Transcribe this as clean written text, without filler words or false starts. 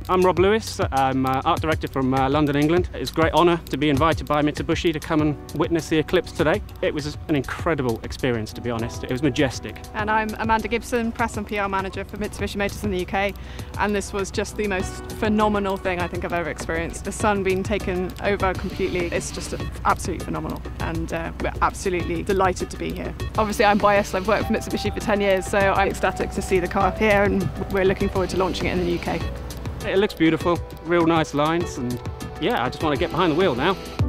I'm Rob Lewis. I'm art director from London, England. It's a great honour to be invited by Mitsubishi to come and witness the Eclipse today. It was an incredible experience, to be honest. It was majestic. And I'm Amanda Gibson, Press and PR Manager for Mitsubishi Motors in the UK. And this was just the most phenomenal thing I think I've ever experienced. The sun being taken over completely. It's just absolutely phenomenal. And we're absolutely delighted to be here. Obviously I'm biased. I've worked for Mitsubishi for 10 years, so I'm ecstatic to see the car here, and we're looking forward to launching it in the UK. It looks beautiful, real nice lines, and yeah, I just want to get behind the wheel now.